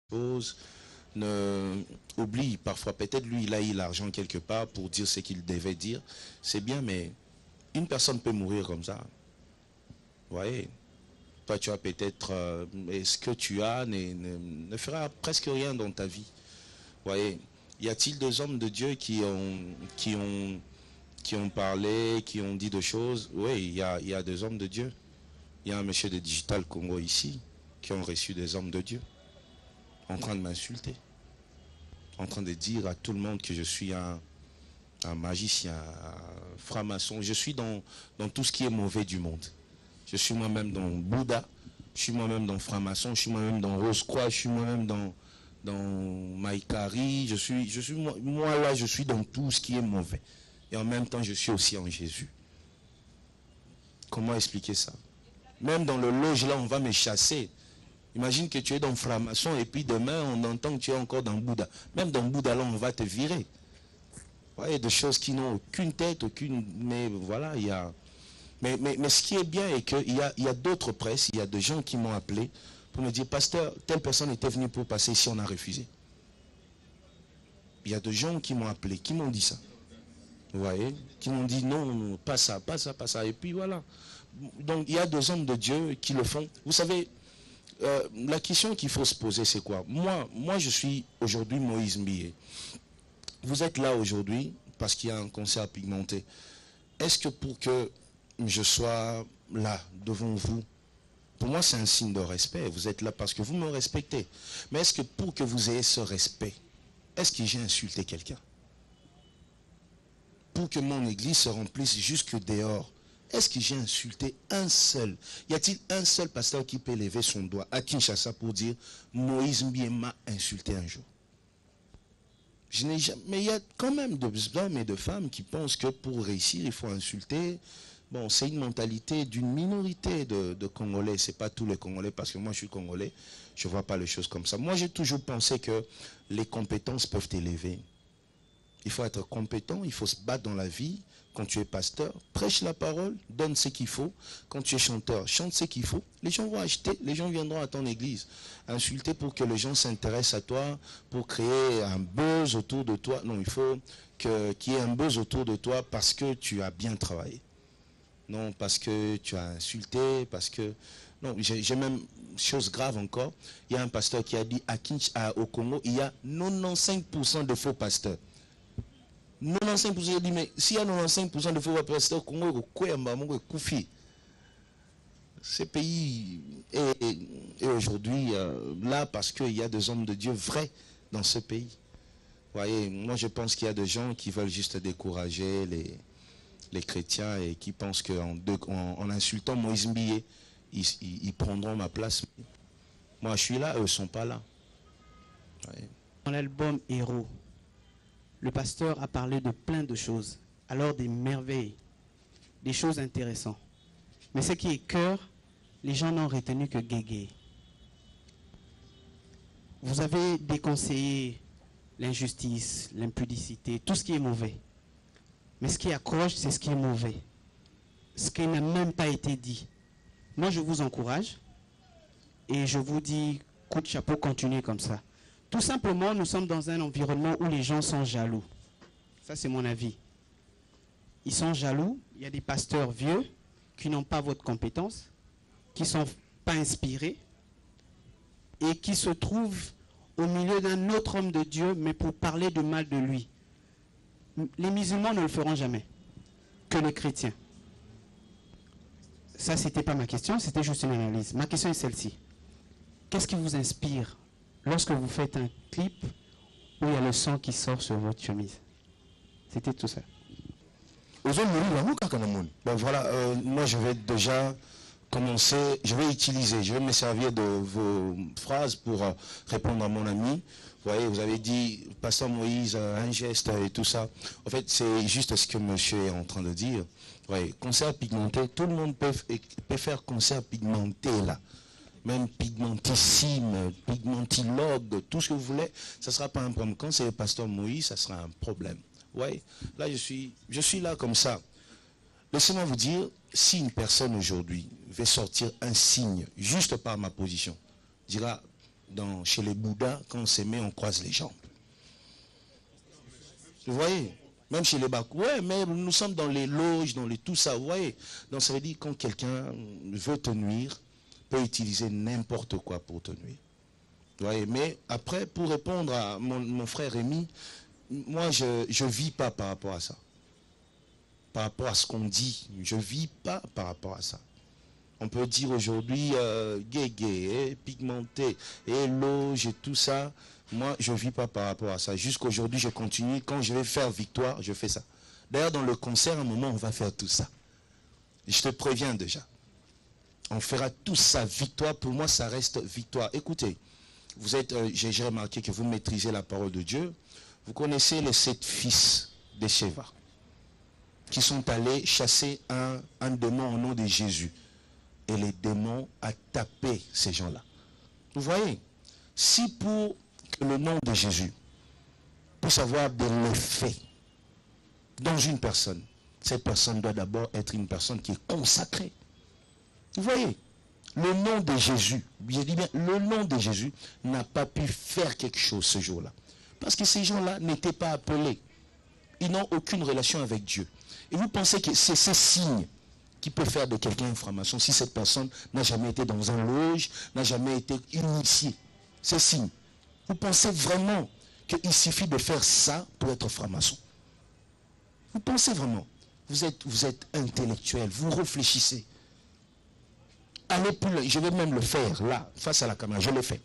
chose, oublie parfois, peut-être lui il a eu l'argent quelque part pour dire ce qu'il devait dire, c'est bien, mais une personne peut mourir comme ça. Vous voyez, toi tu as peut-être, ce que tu as ne fera presque rien dans ta vie. Vous voyez, y a-t-il des hommes de Dieu qui ont parlé, qui ont dit des choses? Oui, il y a des hommes de Dieu. Il y a un monsieur de Digital Congo ici qui ont reçu des hommes de Dieu en train de m'insulter, en train de dire à tout le monde que je suis un magicien, un franc-maçon. Je suis dans tout ce qui est mauvais du monde. Je suis moi-même dans Bouddha, je suis moi-même dans franc-maçon, je suis moi-même dans Rose-Croix, je suis moi-même dans Maïkari, je suis moi là, je suis dans tout ce qui est mauvais. Et en même temps, je suis aussi en Jésus. Comment expliquer ça? Même dans le loge là, on va me chasser. Imagine que tu es dans franc-maçon et puis demain, on entend que tu es encore dans Bouddha. Même dans Bouddha là, on va te virer. Vous voyez, des choses qui n'ont aucune tête, aucune... Mais voilà, il y a... Mais ce qui est bien est qu'il y a d'autres presses, il y a des gens qui m'ont appelé pour me dire, pasteur, telle personne était venue pour passer ici, on a refusé. Il y a des gens qui m'ont appelé, qui m'ont dit ça. Vous voyez, qui m'ont dit non, pas ça, pas ça, pas ça. Et puis voilà. Donc il y a des hommes de Dieu qui le font. Vous savez, la question qu'il faut se poser, c'est quoi? Moi, je suis aujourd'hui Moïse Mbié. Vous êtes là aujourd'hui parce qu'il y a un concert pigmenté. Est-ce que pour que je sois là, devant vous, pour moi c'est un signe de respect. Vous êtes là parce que vous me respectez. Mais est-ce que pour que vous ayez ce respect, est-ce que j'ai insulté quelqu'un? Pour que mon église se remplisse jusque dehors, est-ce que j'ai insulté un seul? Y a-t-il un seul pasteur qui peut lever son doigt à Kinshasa pour dire Moïse Mbié m'a insulté un jour? Je n'ai jamais... Mais il y a quand même d'hommes et de femmes qui pensent que pour réussir, il faut insulter. Bon, c'est une mentalité d'une minorité de Congolais. Ce n'est pas tous les Congolais, parce que moi je suis Congolais, je ne vois pas les choses comme ça. Moi j'ai toujours pensé que les compétences peuvent t'élever. Il faut être compétent, il faut se battre dans la vie. Quand tu es pasteur, prêche la parole, donne ce qu'il faut. Quand tu es chanteur, chante ce qu'il faut. Les gens vont acheter, les gens viendront à ton église. Insulter pour que les gens s'intéressent à toi, pour créer un buzz autour de toi. Non, il faut qu'il y ait un buzz autour de toi parce que tu as bien travaillé. Non, parce que tu as insulté, parce que... Non, j'ai même chose grave encore. Il y a un pasteur qui a dit au Congo, il y a 95% de faux pasteurs. 95%, je dis, mais s'il y a 95% de faux pasteurs au Congo, ce pays est aujourd'hui là parce qu'il y a des hommes de Dieu vrais dans ce pays. Vous voyez, moi je pense qu'il y a des gens qui veulent juste décourager les chrétiens et qui pensent qu'en insultant Moïse Mbié, ils prendront ma place. Moi je suis là, eux ne sont pas là. Dans l'album Héros, le pasteur a parlé de plein de choses, alors des merveilles, des choses intéressantes. Mais ce qui est cœur, les gens n'ont retenu que guégué. Vous avez déconseillé l'injustice, l'impudicité, tout ce qui est mauvais. Mais ce qui accroche, c'est ce qui est mauvais. Ce qui n'a même pas été dit. Moi, je vous encourage et je vous dis, coup de chapeau, continuez comme ça. Tout simplement, nous sommes dans un environnement où les gens sont jaloux. Ça, c'est mon avis. Ils sont jaloux. Il y a des pasteurs vieux qui n'ont pas votre compétence, qui ne sont pas inspirés et qui se trouvent au milieu d'un autre homme de Dieu, mais pour parler de mal de lui. Les musulmans ne le feront jamais, que les chrétiens. Ça, ce n'était pas ma question, c'était juste une analyse. Ma question est celle-ci. Qu'est-ce qui vous inspire lorsque vous faites un clip où il y a le sang qui sort sur votre chemise? C'était tout ça. Ben voilà, moi je vais déjà commencer, je vais me servir de vos phrases pour répondre à mon ami. Vous voyez, vous avez dit, Pasteur Moïse, un geste et tout ça. En fait, c'est juste ce que monsieur est en train de dire. Ouais, concert pigmenté, tout le monde peut faire concert pigmenté là. Même pigmentissime, pigmentilogue, tout ce que vous voulez, ça ne sera pas un problème. Quand c'est le pasteur Moïse, ça sera un problème. Ouais, là je suis là comme ça. Laissez-moi vous dire, si une personne aujourd'hui veut sortir un signe, juste par ma position, dira, chez les Bouddhas, quand on se met, on croise les jambes. Vous voyez? Même chez les Bakou. Ouais, mais nous sommes dans les loges, dans les tout ça, vous voyez? Donc ça veut dire quand quelqu'un veut te nuire, peut utiliser n'importe quoi pour te nuire. Vous voyez? Mais après, pour répondre à mon frère Rémi, moi je ne vis pas par rapport à ça. Par rapport à ce qu'on dit, je ne vis pas par rapport à ça. On peut dire aujourd'hui gay, pigmenté, loge et tout ça. Moi, je ne vis pas par rapport à ça. Jusqu'aujourd'hui, je continue. Quand je vais faire victoire, je fais ça. D'ailleurs, dans le concert, à un moment, on va faire tout ça. Je te préviens déjà. On fera tout ça. Victoire, pour moi, ça reste victoire. Écoutez, vous êtes, j'ai remarqué que vous maîtrisez la parole de Dieu. Vous connaissez les 7 fils de Sheva qui sont allés chasser un démon au nom de Jésus. Et les démons ont tapé ces gens-là. Vous voyez, si pour le nom de Jésus, pour savoir de l'effet dans une personne, cette personne doit d'abord être une personne qui est consacrée. Vous voyez, le nom de Jésus, je dis bien, le nom de Jésus n'a pas pu faire quelque chose ce jour-là. Parce que ces gens-là n'étaient pas appelés. Ils n'ont aucune relation avec Dieu. Et vous pensez que c'est ces signes qui peut faire de quelqu'un un franc-maçon si cette personne n'a jamais été dans un loge, n'a jamais été initiée. Ces signes. Vous pensez vraiment qu'il suffit de faire ça pour être franc-maçon? Vous pensez vraiment? Vous êtes intellectuel, vous réfléchissez. Allez plus loin, je vais même le faire, là, face à la caméra, je le fais.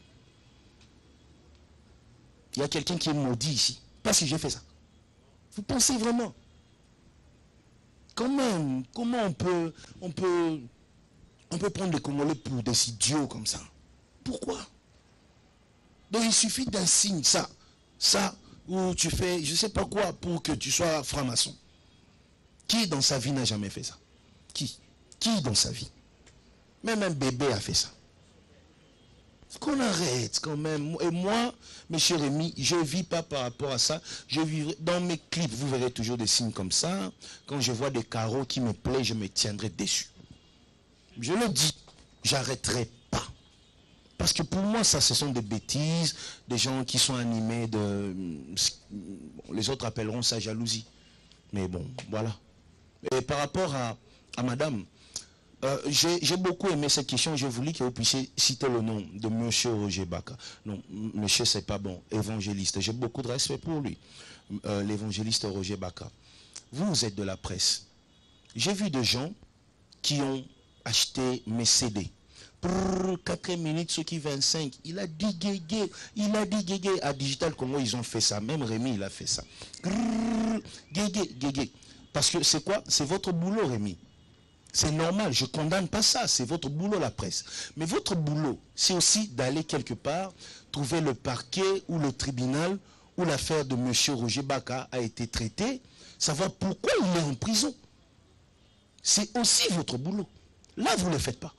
Il y a quelqu'un qui est maudit ici, parce que j'ai fait ça. Vous pensez vraiment? Quand même, comment on peut prendre les Congolais pour des idiots comme ça? Pourquoi? Donc il suffit d'un signe, ça, où tu fais, je ne sais pas quoi, pour que tu sois franc-maçon. Qui dans sa vie n'a jamais fait ça? Qui dans sa vie? Même un bébé a fait ça. Qu'on arrête quand même. Et moi, M. Rémi, je ne vis pas par rapport à ça. Je vivrai, dans mes clips, vous verrez toujours des signes comme ça. Quand je vois des carreaux qui me plaisent, je me tiendrai dessus. Je le dis, j'arrêterai pas. Parce que pour moi, ça, ce sont des bêtises, des gens qui sont animés de... Les autres appelleront ça jalousie. Mais bon, voilà. Et par rapport à madame, j'ai beaucoup aimé cette question. J'ai voulu que vous puissiez citer le nom de M. Roger Baka. Non, monsieur, c'est pas bon. Évangéliste. J'ai beaucoup de respect pour lui. L'évangéliste Roger Baka. Vous êtes de la presse. J'ai vu des gens qui ont acheté mes CD. Pour 4 minutes, ceux qui 25. Il a dit guégué. Il a dit guégué. À Digital Congo, ils ont fait ça. Même Rémi, il a fait ça. Guégué. Parce que c'est quoi? C'est votre boulot, Rémi. C'est normal, je ne condamne pas ça, c'est votre boulot, la presse. Mais votre boulot, c'est aussi d'aller quelque part, trouver le parquet ou le tribunal où l'affaire de M. Roger Baka a été traitée, savoir pourquoi il est en prison. C'est aussi votre boulot. Là, vous ne le faites pas.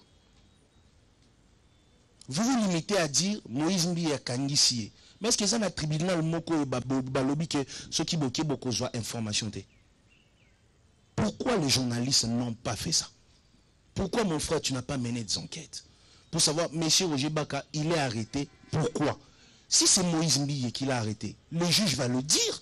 Vous vous limitez à dire Moïse Mbi a Kangisie. Mais est-ce que ça, le tribunal, Moko et Balobi, que ceux qui bloquent beaucoup soient information? Pourquoi les journalistes n'ont pas fait ça? Pourquoi, mon frère, tu n'as pas mené des enquêtes? Pour savoir, M. Roger Baka, il est arrêté. Pourquoi? Si c'est Moïse Mbiye qui l'a arrêté, le juge va le dire.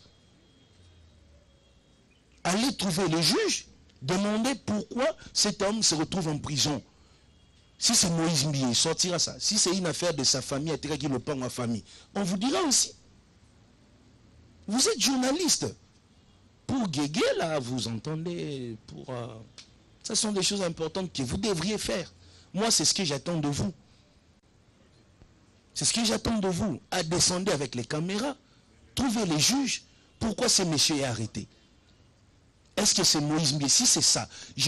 Allez trouver le juge, demandez pourquoi cet homme se retrouve en prison. Si c'est Moïse Mbiye, il sortira ça. Si c'est une affaire de sa famille, qu'il le prend en famille, on vous dira aussi. Vous êtes journaliste. Pour Guégué, là, vous entendez, ce sont des choses importantes que vous devriez faire. Moi, c'est ce que j'attends de vous. C'est ce que j'attends de vous. À descendre avec les caméras, trouver les juges. Pourquoi ce monsieur est arrêté? Est-ce que c'est Moïse Mbiye? Si c'est ça, je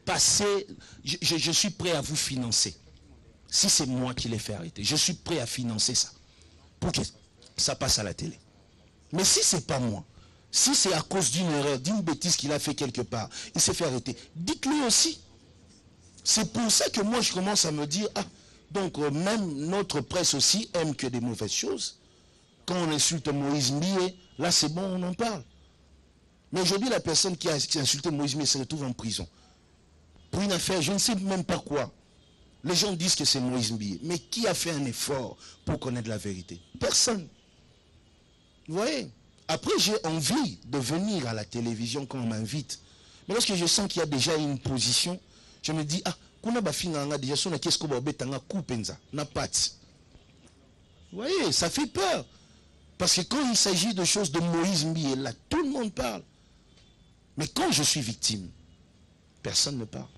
suis prêt à vous financer. Si c'est moi qui l'ai fait arrêter, je suis prêt à financer ça. Pour que ça passe à la télé. Mais si ce n'est pas moi, si c'est à cause d'une erreur, d'une bêtise qu'il a fait quelque part, il s'est fait arrêter, dites-lui aussi. C'est pour ça que moi je commence à me dire, donc même notre presse aussi aime que des mauvaises choses. Quand on insulte Moïse Mbiye, là c'est bon, on en parle. Mais aujourd'hui, la personne qui a insulté Moïse Mbiye se retrouve en prison. Pour une affaire, je ne sais même pas quoi. Les gens disent que c'est Moïse Mbié. Mais qui a fait un effort pour connaître la vérité? Personne. Vous voyez? Après, j'ai envie de venir à la télévision quand on m'invite. Mais lorsque je sens qu'il y a déjà une position, je me dis, ah, kuna bafinga déjà son qu'est-ce que betanga coupenza na pat. Vous voyez, ça fait peur. Parce que quand il s'agit de choses de Moïse Mbié, là, tout le monde parle. Mais quand je suis victime, personne ne parle.